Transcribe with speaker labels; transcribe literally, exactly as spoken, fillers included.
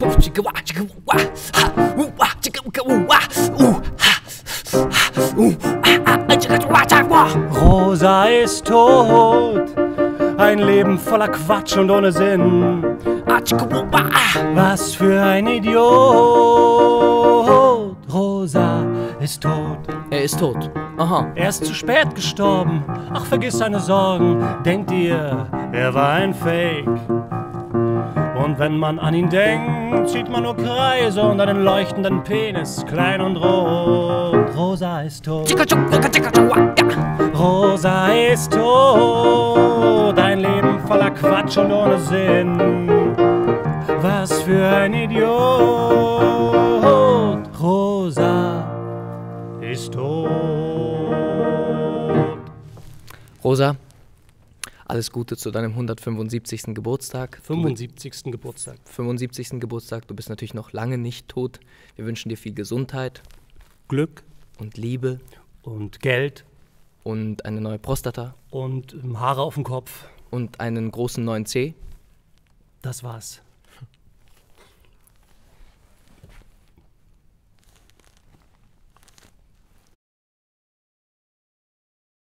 Speaker 1: Rosa ist tot, ein Leben voller Quatsch und ohne Sinn. Was für ein Idiot. Rosa ist tot.
Speaker 2: Er ist tot. Aha.
Speaker 1: Er ist zu spät gestorben. Ach, vergiss seine Sorgen. Denkt ihr, er war ein Fake? Und wenn man an ihn denkt, sieht man nur Kreise und einen leuchtenden Penis, klein und rot. Rosa ist tot. Rosa ist tot. Ein Leben voller Quatsch und ohne Sinn. Was für ein Idiot. Rosa ist tot.
Speaker 2: Rosa, alles Gute zu deinem hundertfünfundsiebzigsten Geburtstag.
Speaker 1: fünfundsiebzigsten Geburtstag.
Speaker 2: fünfundsiebzigsten Geburtstag. Du bist natürlich noch lange nicht tot. Wir wünschen dir viel Gesundheit,
Speaker 1: Glück
Speaker 2: und Liebe
Speaker 1: und Geld
Speaker 2: und eine neue Prostata
Speaker 1: und Haare auf dem Kopf.
Speaker 2: und einen großen neuen Zeh.
Speaker 1: Das war's.